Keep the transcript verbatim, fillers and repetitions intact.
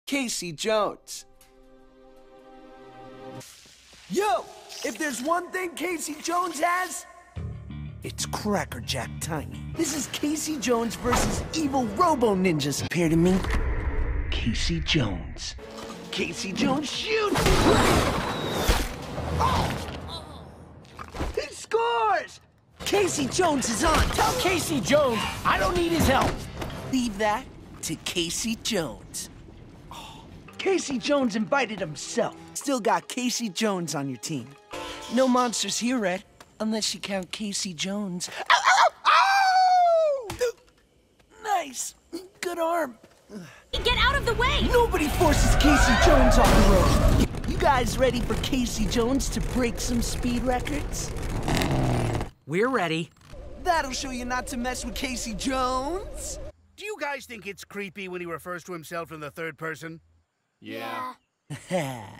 Casey Jones. Yo, if there's one thing Casey Jones has, it's Crackerjack timing. This is Casey Jones versus evil Robo-Ninjas. Pair to me, Casey Jones. Casey Jones shoots! Oh! He scores! Casey Jones is on! Tell Casey Jones I don't need his help. Leave that to Casey Jones. Oh, Casey Jones invited himself. Still got Casey Jones on your team. No monsters here, Red, unless you count Casey Jones. Ow, ow, ow! Ow! Nice. Good arm. Get out of the way! Nobody forces Casey Jones off the road. You guys ready for Casey Jones to break some speed records? We're ready. That'll show you not to mess with Casey Jones. Do you guys think it's creepy when he refers to himself in the third person? Yeah. Ha!